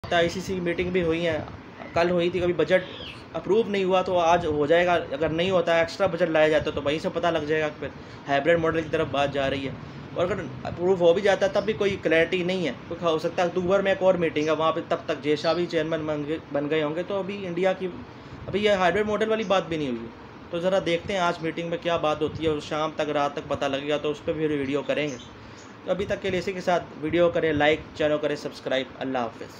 ICC की meeting भी हुई है, कल हुई थी, कभी बजट अप्रूव नहीं हुआ तो आज हो जाएगा। अगर नहीं होता एक्स्ट्रा बजट लाया जाता तो वहीं से पता लग जाएगा फिर हाइब्रिड मॉडल की तरफ बात जा रही है। और अगर अप्रूव हो भी जाता तब भी कोई क्लैरिटी नहीं है, तो हो सकता है अक्टूबर में एक और मीटिंग है, वहाँ पे तब तक जैसा भी चेयरमैन बन गए होंगे। तो अभी इंडिया की अभी ये हाइब्रिड मॉडल वाली बात भी नहीं हुई है। तो ज़रा देखते हैं आज मीटिंग में क्या बात होती है, और शाम तक रात तक पता लगेगा तो उस पर भी वीडियो करेंगे। तो अभी तक के लिए इसी के साथ वीडियो करें लाइक, चैनल करें सब्सक्राइब। अल्लाह हाफ़िज़।